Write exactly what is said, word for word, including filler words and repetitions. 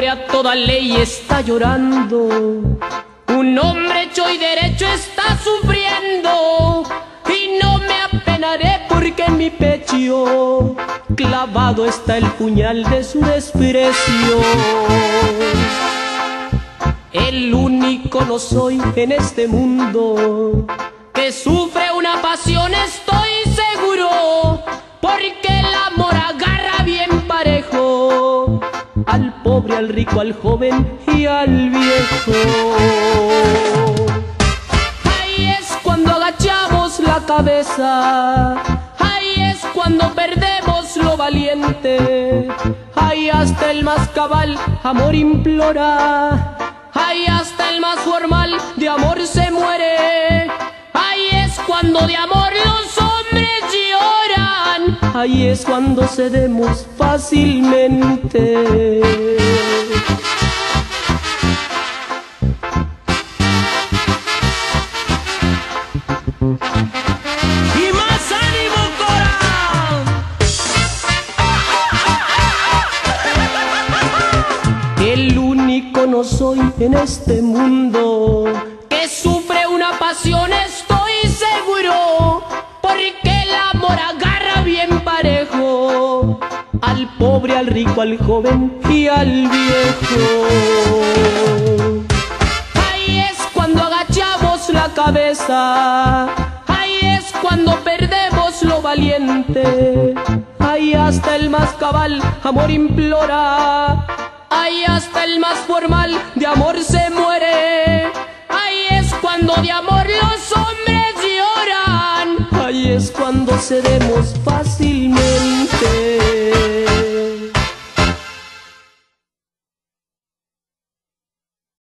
hombre a toda ley está llorando, un hombre hecho y derecho está sufriendo, y no me apenaré porque en mi pecho clavado está el puñal de su desprecio. El único no soy en este mundo que sufre una pasión, estoy seguro, porque el amor agarra bien parejo al pobre, al rico, al joven y al viejo. Ahí es cuando agachamos la cabeza, ahí es cuando perdemos lo valiente, ahí hasta el más cabal amor implora, ahí hasta el más formal de amor se muere. Ahí es cuando de amor los hombres lloran, ahí es cuando cedemos fácilmente. Y más ánimo, Cora. El único no soy en este mundo que sufre una pasión, estoy seguro, porque el amor agarra bien parejo al pobre, al rico, al joven y al viejo. Ahí es cuando agachamos la cabeza, ahí es cuando perdemos lo valiente, ahí hasta el más cabal amor implora, ahí hasta el más formal de amor se muere. Ahí es cuando de amor los hombres lloran, ahí es cuando cedemos fácil